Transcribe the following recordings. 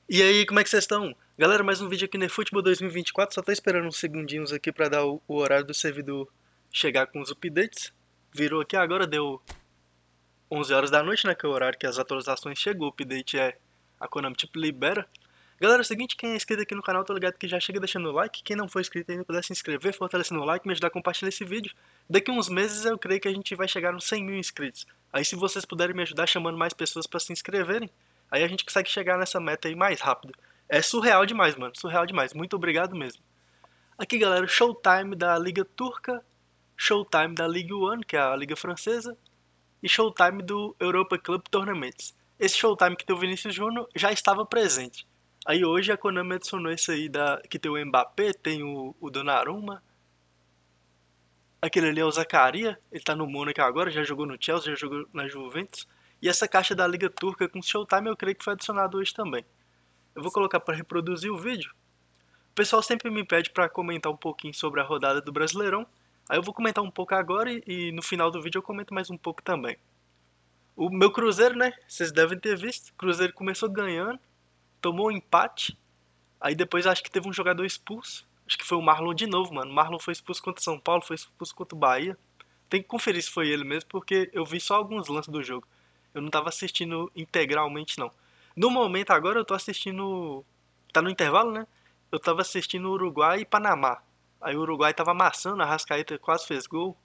E aí, como é que vocês estão? Galera, mais um vídeo aqui no eFootball 2024. Só tô esperando uns segundinhos aqui pra dar o horário do servidor chegar com os updates. Virou aqui agora, deu 11 horas da noite, né? Que é o horário que as atualizações chegam. O update é a Konami tipo libera. Galera, é o seguinte, quem é inscrito aqui no canal, tô ligado que já chega deixando o like. Quem não for inscrito ainda puder se inscrever, fortalecendo o like, me ajudar a compartilhar esse vídeo. Daqui uns meses eu creio que a gente vai chegar nos 100 mil inscritos. Aí se vocês puderem me ajudar chamando mais pessoas pra se inscreverem, aí a gente consegue chegar nessa meta aí mais rápido. É surreal demais, mano. Surreal demais. Muito obrigado mesmo. Aqui, galera, Showtime da Liga Turca, Showtime da Ligue 1, que é a Liga Francesa, e Showtime do Europa Club Tournaments. Esse Showtime que tem o Vinícius Júnior já estava presente. Aí hoje a Konami adicionou esse aí que tem o Mbappé, tem o Donnarumma. Aquele ali é o Zakaria, ele tá no Mônaco agora, já jogou no Chelsea, já jogou na Juventus. E essa caixa da Liga Turca com Showtime eu creio que foi adicionado hoje também. Eu vou colocar para reproduzir o vídeo. O pessoal sempre me pede para comentar um pouquinho sobre a rodada do Brasileirão. Aí eu vou comentar um pouco agora e no final do vídeo eu comento mais um pouco também. O meu Cruzeiro, né? Vocês devem ter visto. O Cruzeiro começou ganhando, tomou um empate. Aí depois acho que teve um jogador expulso. Acho que foi o Marlon de novo, mano. O Marlon foi expulso contra o São Paulo, foi expulso contra o Bahia. Tem que conferir se foi ele mesmo, porque eu vi só alguns lances do jogo. Eu não tava assistindo integralmente, não. No momento agora eu tô assistindo. Tá no intervalo, né? Eu tava assistindo Uruguai e Panamá. Aí o Uruguai tava amassando, a Arrascaeta quase fez gol.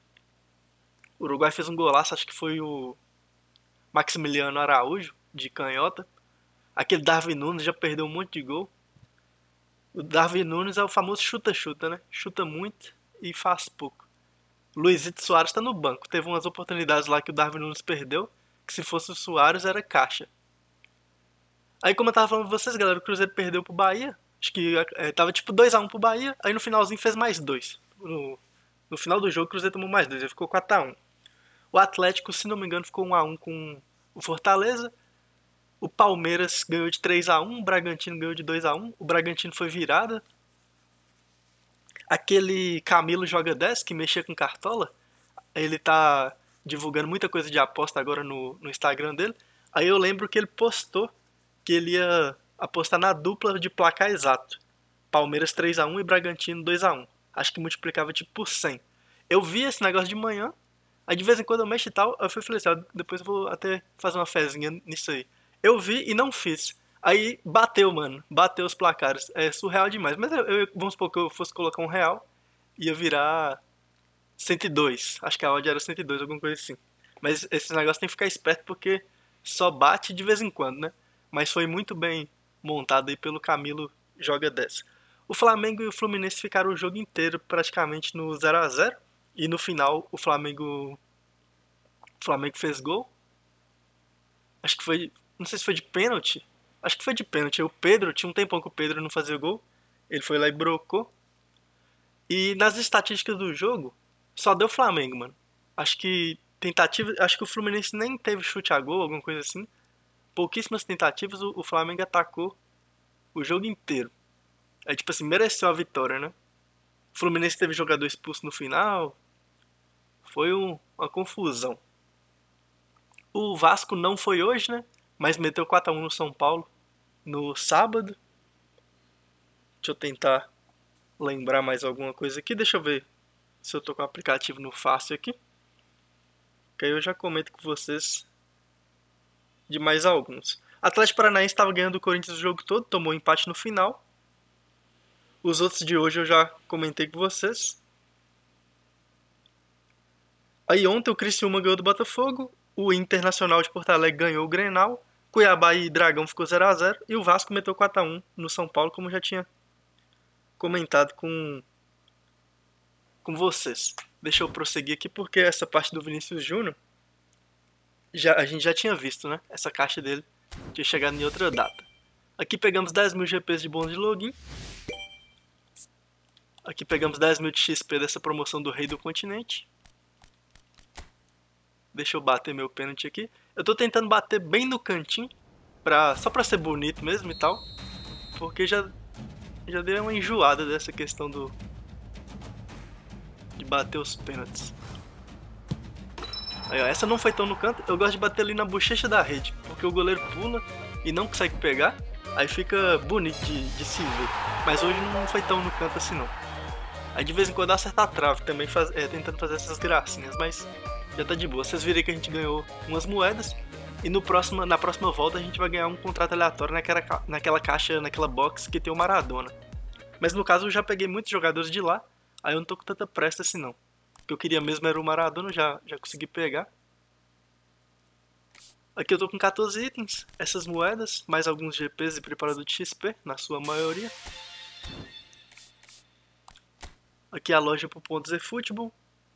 O Uruguai fez um golaço, acho que foi o Maximiliano Araújo, de canhota. Aquele Darwin Nunes já perdeu um monte de gol. O Darwin Nunes é o famoso chuta-chuta, né? Chuta muito e faz pouco. Luizito Soares tá no banco. Teve umas oportunidades lá que o Darwin Nunes perdeu, que se fosse o Soares era caixa. Aí como eu tava falando pra vocês, galera, o Cruzeiro perdeu pro Bahia. Acho que tava tipo 2 a 1 pro Bahia. Aí no finalzinho fez mais dois. No final do jogo o Cruzeiro tomou mais dois. Aí ficou 4 a 1. O Atlético, se não me engano, ficou 1 a 1 com o Fortaleza. O Palmeiras ganhou de 3 a 1. O Bragantino ganhou de 2 a 1. O Bragantino foi virada. Aquele Camilo joga 10 que mexia com cartola. Ele tá divulgando muita coisa de aposta agora no Instagram dele. Aí eu lembro que ele postou que ele ia apostar na dupla de placar exato. Palmeiras 3 a 1 e Bragantino 2 a 1. Acho que multiplicava tipo por 100. Eu vi esse negócio de manhã, aí de vez em quando eu mexo e tal, eu falei assim, ó, depois eu vou até fazer uma fezinha nisso aí. Eu vi e não fiz. Aí bateu, mano. Bateu os placares. É surreal demais. Mas vamos supor que eu fosse colocar um real, ia virar 102. Acho que a odd era 102, alguma coisa assim. Mas esse negócio tem que ficar esperto porque só bate de vez em quando, né? Mas foi muito bem montado aí pelo Camilo Joga 10. O Flamengo e o Fluminense ficaram o jogo inteiro praticamente no 0 a 0. E no final o Flamengo fez gol. Acho que foi. Não sei se foi de pênalti. Acho que foi de pênalti. O Pedro, tinha um tempão que o Pedro não fazia gol. Ele foi lá e brocou. E nas estatísticas do jogo, só deu Flamengo, mano. Acho que tentativa. Acho que o Fluminense nem teve chute a gol, alguma coisa assim. Pouquíssimas tentativas, o Flamengo atacou o jogo inteiro. É tipo assim, mereceu a vitória, né? O Fluminense teve jogador expulso no final. Foi uma confusão. O Vasco não foi hoje, né? Mas meteu 4 a 1 no São Paulo no sábado. Deixa eu tentar lembrar mais alguma coisa aqui. Deixa eu ver se eu tô com o aplicativo no Fácil aqui. Que aí eu já comento com vocês de mais alguns. Atlético Paranaense estava ganhando o Corinthians o jogo todo, tomou um empate no final. Os outros de hoje eu já comentei com vocês. Aí ontem o Criciúma ganhou do Botafogo, o Internacional de Porto Alegre ganhou o Grenal, Cuiabá e Dragão ficou 0 a 0 e o Vasco meteu 4 a 1 no São Paulo, como já tinha comentado com vocês. Deixa eu prosseguir aqui porque essa parte do Vinícius Júnior a gente já tinha visto, né? Essa caixa dele tinha chegado em outra data. Aqui pegamos 10 mil GPs de bônus de login. Aqui pegamos 10 mil de XP dessa promoção do Rei do Continente. Deixa eu bater meu pênalti aqui. Eu tô tentando bater bem no cantinho, só pra ser bonito mesmo e tal. Porque já deu uma enjoada dessa questão de bater os pênaltis. Aí, ó, essa não foi tão no canto. Eu gosto de bater ali na bochecha da rede, porque o goleiro pula e não consegue pegar. Aí fica bonito de se ver. Mas hoje não foi tão no canto assim não. Aí de vez em quando acerta a trave também, tentando fazer essas gracinhas, mas já tá de boa. Vocês viram que a gente ganhou umas moedas. E na próxima volta a gente vai ganhar um contrato aleatório naquela caixa, naquela box que tem o Maradona. Mas no caso eu já peguei muitos jogadores de lá, aí eu não tô com tanta pressa assim não. O que eu queria mesmo era o Maradona, já consegui pegar. Aqui eu tô com 14 itens, essas moedas, mais alguns GPs e preparador de XP, na sua maioria. Aqui a loja pro pontos e futebol.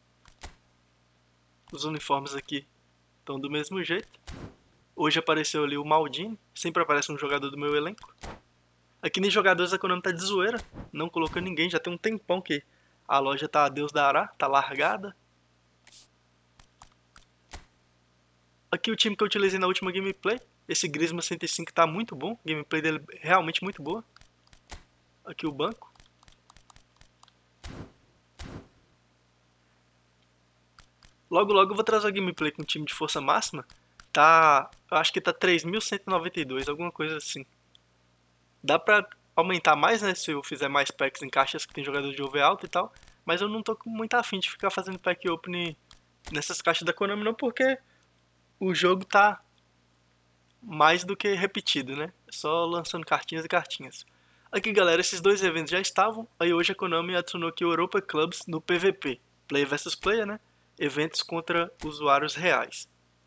Os uniformes aqui estão do mesmo jeito. Hoje apareceu ali o Maldini, sempre aparece um jogador do meu elenco. Aqui nem jogadores a Konami tá de zoeira, não colocou ninguém, já tem um tempão que a loja tá a Deus dará, tá largada. Aqui o time que eu utilizei na última gameplay, esse Griezmann 105 tá muito bom, a gameplay dele é realmente muito boa. Aqui o banco. Logo logo eu vou trazer a gameplay com o time de força máxima, eu acho que tá 3.192, alguma coisa assim. Dá pra aumentar mais, né, se eu fizer mais packs em caixas que tem jogador de over alto e tal, mas eu não tô com muita afim de ficar fazendo pack opening nessas caixas da Konami não, porque o jogo tá mais do que repetido, né? Só lançando cartinhas e cartinhas. Aqui, galera, esses dois eventos já estavam, aí hoje a Konami adicionou aqui o Europa Clubs no PVP, Player vs Player, né? Eventos contra usuários reais.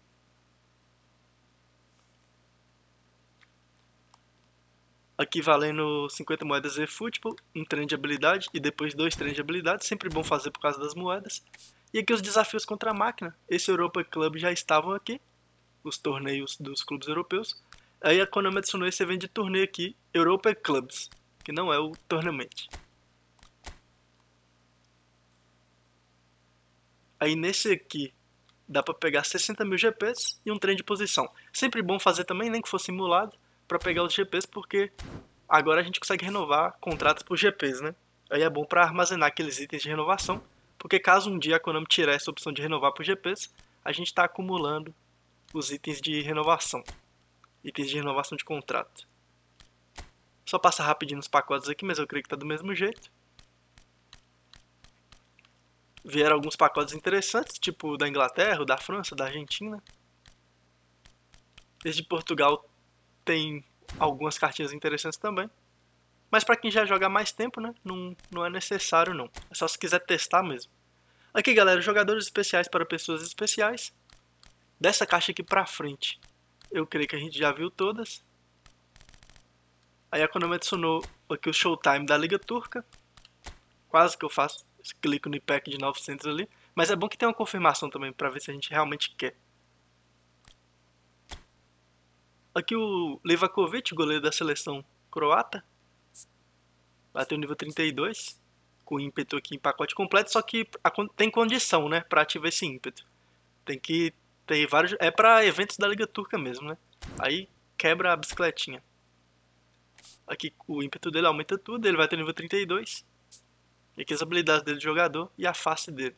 Aqui valendo 50 moedas e futebol, um trem de habilidade e depois 2 trens de habilidade, sempre bom fazer por causa das moedas. E aqui os desafios contra a máquina. Esse Europa Club já estavam aqui, os torneios dos clubes europeus. Aí a Konami adicionou esse evento de torneio aqui, Europa Clubs, que não é o Tournament. Aí nesse aqui dá para pegar 60 mil GPs e um trem de posição. Sempre bom fazer também, nem que for simulado, para pegar os GPs, porque agora a gente consegue renovar contratos por GPs, né? Aí é bom para armazenar aqueles itens de renovação, porque caso um dia a Konami tirar essa opção de renovar por GPs, a gente está acumulando os itens de renovação. Itens de renovação de contrato. Só passar rapidinho nos pacotes aqui, mas eu creio que tá do mesmo jeito. Vieram alguns pacotes interessantes, tipo da Inglaterra, da França, da Argentina. Esse de Portugal tem algumas cartinhas interessantes também. Mas para quem já joga há mais tempo, né, não é necessário não. É só se quiser testar mesmo. Aqui, galera, jogadores especiais para pessoas especiais. Dessa caixa aqui pra frente, eu creio que a gente já viu todas. Aí a Konami adicionou aqui o Showtime da Liga Turca. Quase que eu faço, clico no pack de 900 ali. Mas é bom que tem uma confirmação também para ver se a gente realmente quer. Aqui o Livakovic, goleiro da seleção croata. Bateu nível 32. Com ímpeto aqui em pacote completo. Só que tem condição, né? Para ativar esse ímpeto. Tem que ter vários... É para eventos da Liga Turca mesmo, né? Aí quebra a bicicletinha. Aqui o ímpeto dele aumenta tudo. Ele vai ter nível 32. E aqui as habilidades dele de jogador e a face dele.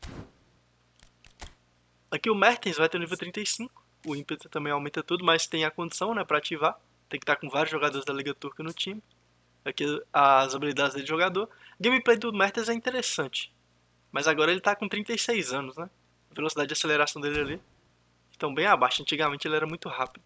Aqui o Mertens vai ter nível 35. O ímpeto também aumenta tudo, mas tem a condição, né, para ativar. Tem que estar com vários jogadores da Liga Turca no time. Aqui as habilidades dele de jogador. Gameplay do Mertens é interessante. Mas agora ele tá com 36 anos, né? A velocidade de aceleração dele ali estão bem abaixo. Antigamente ele era muito rápido.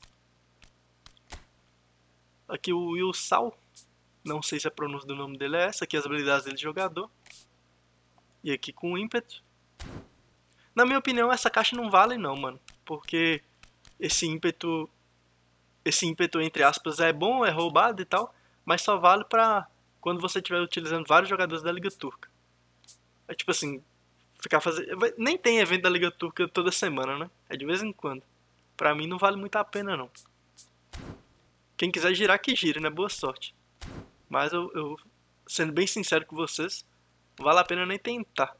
Aqui o Wilsal. Não sei se a pronúncia do nome dele é essa. Aqui as habilidades dele de jogador. E aqui com o ímpeto. Na minha opinião, essa caixa não vale não, mano. Porque esse ímpeto entre aspas é bom, é roubado e tal, mas só vale pra quando você estiver utilizando vários jogadores da Liga Turca. É tipo assim, ficar fazendo... Nem tem evento da Liga Turca toda semana, né? É de vez em quando. Pra mim não vale muito a pena não. Quem quiser girar, que gire, né? Boa sorte. Mas eu sendo bem sincero com vocês, não vale a pena nem tentar.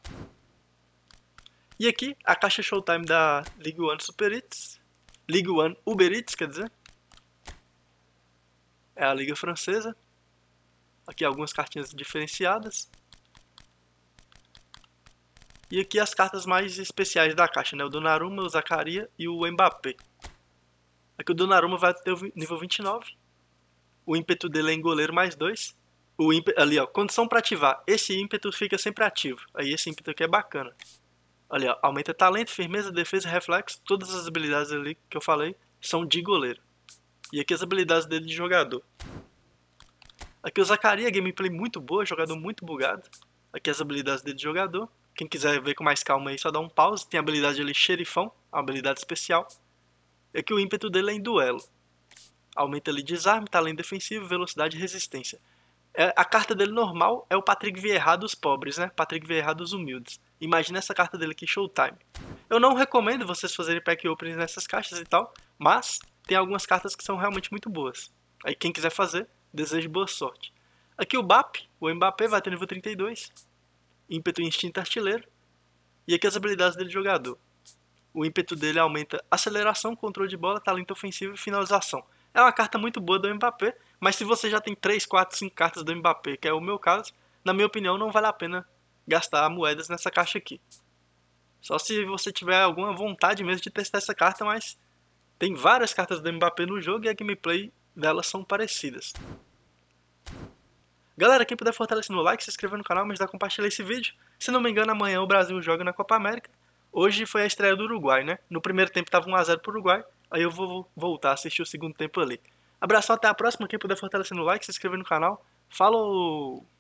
E aqui, a caixa Showtime da Ligue 1 Super Eats. Ligue 1 Uber Eats, quer dizer. É a liga francesa. Aqui algumas cartinhas diferenciadas. E aqui as cartas mais especiais da caixa, né? O Donnarumma, o Zakaria e o Mbappé. Aqui o Donnarumma vai ter o nível 29. O ímpeto dele é em goleiro mais 2. Ali, ó, condição para ativar. Esse ímpeto fica sempre ativo. Aí esse ímpeto aqui é bacana. Ali, ó, aumenta talento, firmeza, defesa, reflexo. Todas as habilidades ali que eu falei são de goleiro. E aqui as habilidades dele de jogador. Aqui o Zaccaria, gameplay muito boa, jogador muito bugado. Aqui as habilidades dele de jogador. Quem quiser ver com mais calma aí, só dá um pause. Tem a habilidade ali xerifão, uma habilidade especial. E aqui o ímpeto dele é em duelo. Aumenta ali desarme, talento defensivo, velocidade e resistência. A carta dele normal é o Patrick Vieira dos pobres, né? Patrick Vieira dos humildes. Imagina essa carta dele aqui, Showtime. Eu não recomendo vocês fazerem pack openings nessas caixas e tal, mas tem algumas cartas que são realmente muito boas. Aí quem quiser fazer, desejo boa sorte. Aqui o BAP, o Mbappé vai ter nível 32, ímpeto e instinto artilheiro. E aqui as habilidades dele de jogador. O ímpeto dele aumenta aceleração, controle de bola, talento ofensivo e finalização. É uma carta muito boa do Mbappé, mas se você já tem 3, 4, 5 cartas do Mbappé, que é o meu caso, na minha opinião não vale a pena gastar moedas nessa caixa aqui. Só se você tiver alguma vontade mesmo de testar essa carta, mas tem várias cartas do Mbappé no jogo e a gameplay delas são parecidas. Galera, quem puder fortalecer no like, se inscrever no canal, me ajudar a compartilhar esse vídeo. Se não me engano, amanhã o Brasil joga na Copa América. Hoje foi a estreia do Uruguai, né? No primeiro tempo tava 1 a 0 pro Uruguai, aí eu vou voltar a assistir o segundo tempo ali. Abração, até a próxima. Quem puder fortalecer no like, se inscrever no canal. Falou!